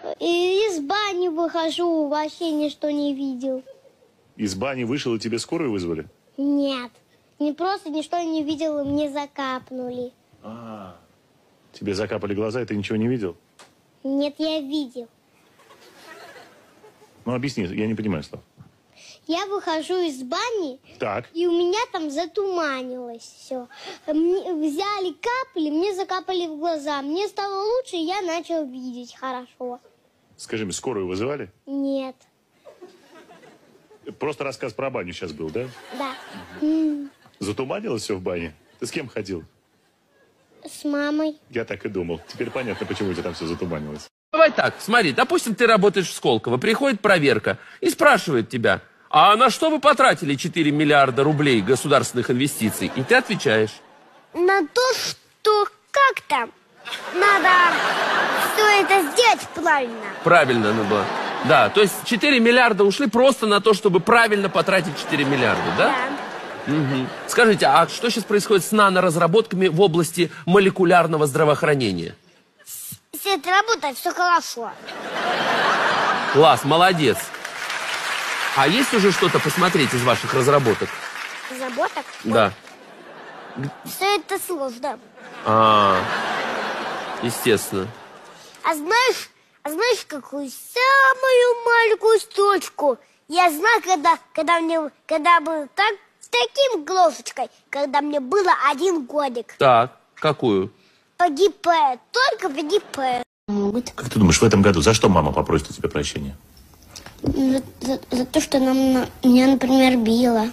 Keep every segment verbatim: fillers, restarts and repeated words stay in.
И из бани выхожу, вообще ничто не видел. Из бани вышел, и тебе скорую вызвали? Нет. Не просто ничто не видел, и мне закапнули. А, тебе закапали глаза, и ты ничего не видел? Нет, я видел. Ну, объясни, я не понимаю, Слав. Я выхожу из бани, так. И у меня там затуманилось все. Мне взяли капли, мне закапали в глаза. Мне стало лучше, и я начал видеть хорошо. Скажи мне, скорую вызывали? Нет. Просто рассказ про баню сейчас был, да? Да. Угу. Затуманилось все в бане? Ты с кем ходил? С мамой. Я так и думал. Теперь понятно, почему у тебя там все затуманилось. Давай так, смотри, допустим, ты работаешь в Сколково, приходит проверка и спрашивает тебя, а на что вы потратили четыре миллиарда рублей государственных инвестиций? И ты отвечаешь. На то, что как там? Надо все это сделать правильно. Правильно надо было. Да, то есть четыре миллиарда ушли просто на то, чтобы правильно потратить четыре миллиарда, да? Да. Угу. Скажите, а что сейчас происходит с наноразработками в области молекулярного здравоохранения? Все это работает, все хорошо. Класс, молодец. А есть уже что-то посмотреть из ваших разработок? Разработок? Да. Все это сложно. А, естественно. А знаешь, а знаешь, какую самую маленькую строчку? Я знаю, когда, когда мне, когда был так, с таким глазочкой, когда мне было один годик. Так, какую? Погиб, только погиб. Как ты думаешь, в этом году за что мама попросит у тебя прощения? За, за, за то, что она меня, например, била.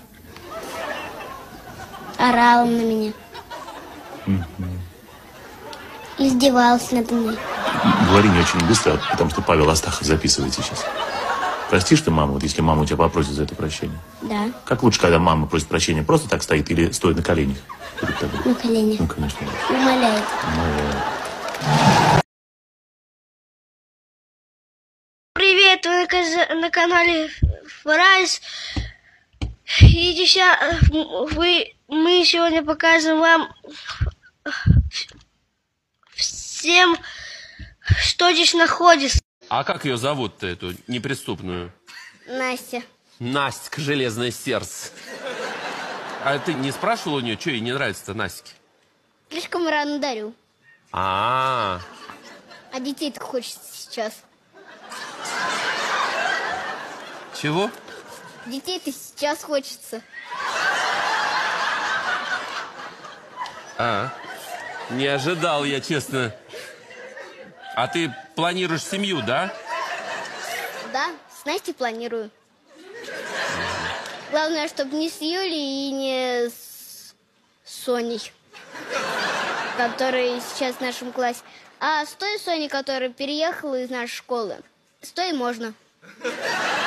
Орала на меня. Mm-hmm. Издевалась над мной. Говори не очень быстро, потому что Павел Астахов записывает сейчас. Простишь ты маму, вот если мама у тебя попросит за это прощение? Да. Как лучше, когда мама просит прощения, просто так стоит или стоит на коленях? На коленях. Ну, конечно. Да. Умоляет. Умоляет. Привет, вы на канале Фрайс. И сейчас вы, мы сегодня покажем вам всем, что здесь находится. А как ее зовут-то, эту неприступную? Настя. Настя, железное сердце. А ты не спрашивал у нее, что ей не нравится-то Настя? Слишком рано дарю. А, -а, а А детей так хочется сейчас. Чего? Детей-то сейчас хочется. А, не ожидал я, честно. А ты планируешь семью, да? Да, с Настей планирую. Главное, чтобы не с Юлей и не с Соней, которая сейчас в нашем классе, а с той Соней, которая переехала из нашей школы. С той можно.